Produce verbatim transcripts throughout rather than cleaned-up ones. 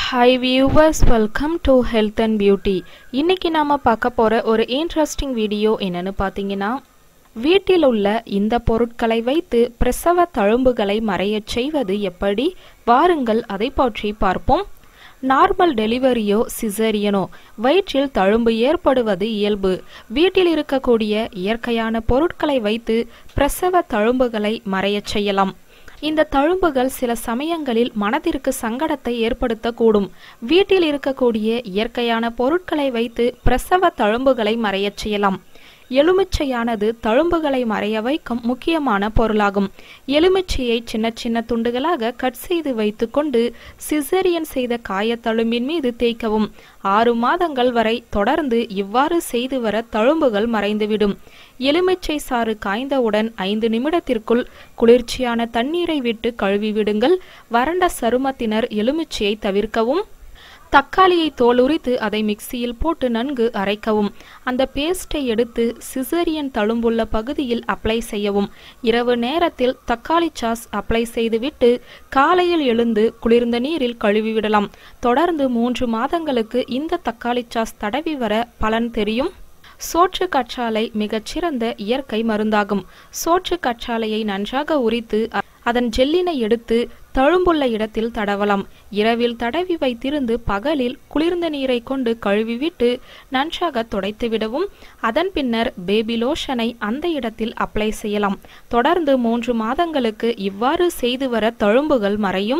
Hi viewers, welcome to Health and Beauty. இன்னைக்கு நாம பார்க்க போற ஒரு இன்ட்ரெஸ்டிங் வீடியோ என்னன்னு பாத்தீங்கன்னா, வீட்டில் உள்ள இந்த பொருட்களை வைத்து பிரசவ தழும்புகளை மறையச் செய்வது எப்படி? வாருங்கள் அதை பற்றி பார்ப்போம். நார்மல் டெலிவரியோ சிசேரியனோ வயிற்றில் தழும்பு ஏற்படுவது இயல்பு. வீட்டில் இருக்கக்கூடிய இயற்கையான பொருட்களை வைத்து பிரசவ தழும்புகளை மறையச் செய்யலாம். இந்த தழும்புகள் சில சமயங்களில் மனதிற்கு சங்கடத்தை ஏற்படுத்தக்கூடும். வீட்டில் இருக்கக்கூடிய இயற்கையான பொருட்களை வைத்து பிரசவ தழும்புகளை மறையச் செய்யலாம். எலுமிச்சையானது தழும்புகளை மறைய வைக்கும் முக்கியமான பொருளாகும். எலுமிச்சையை சின்ன சின்ன துண்டுகளாக கட் செய்து வைத்து கொண்டு சிசேரியன் செய்த காயத்தழும்பின் மீது தேய்க்கவும். ஆறு மாதங்கள் வரை தொடர்ந்து இவ்வாறு செய்து வர தழும்புகள் மறைந்துவிடும். எலுமிச்சை சாறு காய்ந்தவுடன் ஐந்து நிமிடத்திற்குள் குளிர்ச்சியான தண்ணீரை விட்டு கழுவி விடுங்கள். வறண்ட சருமத்தினர் எலுமிச்சையை தவிர்க்கவும். தக்காளியை தோல் உரித்து அதை மிக்சியில் போட்டு நன்கு அரைக்கவும். அந்த பேஸ்டை எடுத்து சிசேரியன் தழும்புள்ள பகுதியில் அப்ளை செய்யவும். இரவு நேரத்தில் தக்காளி சாஸ் அப்ளை செய்துவிட்டு காலையில் எழுந்து குளிர்ந்த நீரில் கழுவிவிடலாம். தொடர்ந்து மூன்று மாதங்களுக்கு இந்த தக்காளி சாஸ் தடவி வர பலன் தெரியும். சோற்று கற்றாழை மிகச்சிறந்த இயற்கை மருந்தாகும். சோற்று கற்றாழையை நன்றாக உரித்து அதன் ஜெல்லினை எடுத்து தழும்புள்ள இடத்தில் தடவலாம். இரவில் தடவி வைத்திருந்து பகலில் குளிர்ந்த நீரை கொண்டு கழுவிவிட்டு நன்றாக துடைத்து விடவும். அதன் பின்னர் பேபி லோஷனை அந்த இடத்தில் அப்ளை செய்யலாம். தொடர்ந்து மூன்று மாதங்களுக்கு இவ்வாறு செய்து வர தழும்புகள் மறையும்.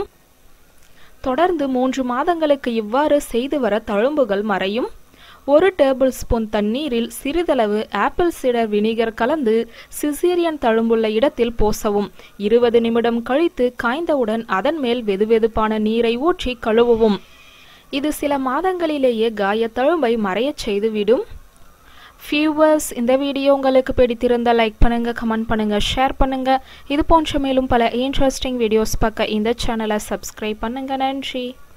தொடர்ந்து மூன்று மாதங்களுக்கு இவ்வாறு செய்து வர தழும்புகள் மறையும். ஒரு டேபிள் ஸ்பூன் தண்ணீரில் சிறிதளவு ஆப்பிள் சிடர் வினிகர் கலந்து சிசேரியன் தழும்புள்ள இடத்தில் போசவும். இருபது நிமிடம் கழித்து காய்ந்தவுடன் அதன் மேல் வெதுவெதுப்பான நீரை ஊற்றி கழுவவும். இது சில மாதங்களிலேயே காய தழும்பை மறையச் செய்துவிடும். வியூவர்ஸ், இந்த வீடியோ உங்களுக்கு பிடித்திருந்தால் லைக் பண்ணுங்க, கமெண்ட் பண்ணுங்க, ஷேர் பண்ணுங்க. இது போன்ற மேலும் பல இன்ட்ரெஸ்டிங் வீடியோஸ் பார்க்க இந்த சேனலை சப்ஸ்கிரைப் பண்ணுங்க. நன்றி.